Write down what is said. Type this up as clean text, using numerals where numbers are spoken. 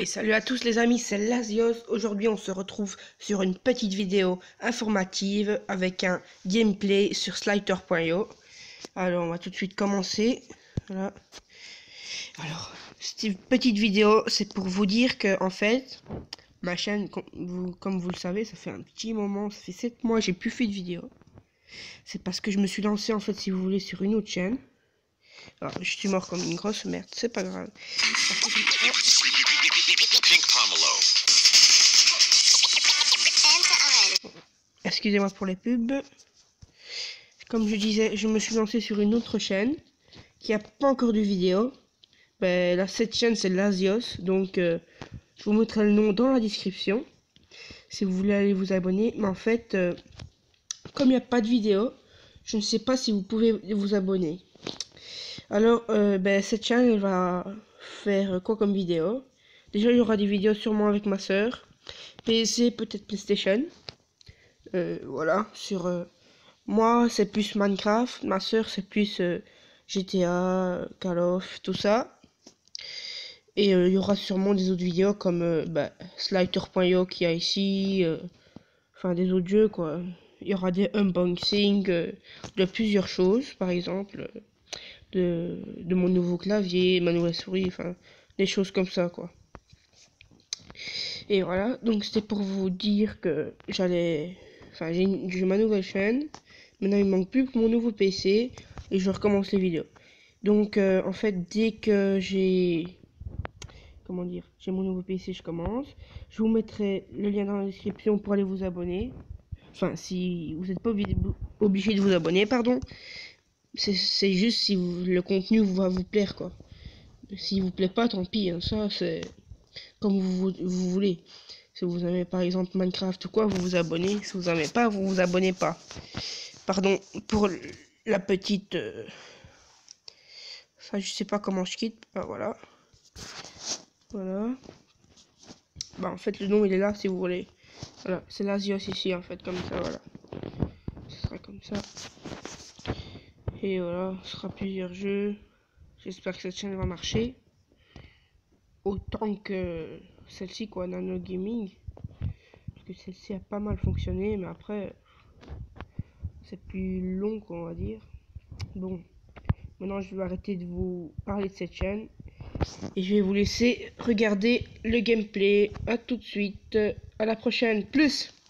Et salut à tous les amis, c'est Lazios. Aujourd'hui on se retrouve sur une petite vidéo informative avec un gameplay sur Slider.io. Alors on va tout de suite commencer. Voilà. Alors, cette petite vidéo c'est pour vous dire que en fait, ma chaîne, comme vous le savez, ça fait un petit moment, ça fait 7 mois j'ai plus fait de vidéo. C'est parce que je me suis lancé en fait, si vous voulez, sur une autre chaîne. Alors je suis mort comme une grosse merde, c'est pas grave. Excusez-moi pour les pubs. Comme je disais, je me suis lancé sur une autre chaîne qui a pas encore de vidéo. Ben, là, cette chaîne, c'est Lazios. Donc, je vous mettrai le nom dans la description si vous voulez aller vous abonner. Mais en fait, comme il n'y a pas de vidéo, je ne sais pas si vous pouvez vous abonner. Alors, ben, cette chaîne, elle va faire quoi comme vidéo? Déjà, il y aura des vidéos sûrement avec ma soeur. PC, peut-être PlayStation. Voilà, sur... moi, c'est plus Minecraft. Ma soeur, c'est plus GTA, Call of, tout ça. Et il y aura sûrement des autres vidéos comme Slider.io qu'il y a ici. Enfin, des autres jeux, quoi. Il y aura des unboxings de plusieurs choses, par exemple. De mon nouveau clavier, ma nouvelle souris, enfin, des choses comme ça, quoi. Et voilà, donc c'était pour vous dire que j'allais... Enfin, j'ai ma nouvelle chaîne. Maintenant, il me manque plus que mon nouveau PC et je recommence les vidéos. Donc, en fait, dès que j'ai... Comment dire? J'ai mon nouveau PC, je commence. Je vous mettrai le lien dans la description pour aller vous abonner. Enfin, si vous n'êtes pas obligé de vous abonner, pardon. C'est juste si le contenu va vous plaire, quoi. S'il vous plaît pas, tant pis. Hein, ça, c'est comme vous voulez. Si vous aimez par exemple Minecraft ou quoi, vous vous abonnez. Si vous n'aimez pas, vous vous abonnez pas. Pardon pour la petite... Enfin, je sais pas comment je quitte. Ah, voilà. Voilà. Bah, en fait, le nom, il est là, si vous voulez. Voilà, c'est Lazios ici, en fait, comme ça, voilà. Ce sera comme ça. Et voilà, ce sera plusieurs jeux. J'espère que cette chaîne va marcher. Autant que celle-ci, quoi, Nano Gaming. Parce que celle-ci a pas mal fonctionné, mais après, c'est plus long, quoi, on va dire. Bon, maintenant, je vais arrêter de vous parler de cette chaîne. Et je vais vous laisser regarder le gameplay. À tout de suite. À la prochaine. Plus!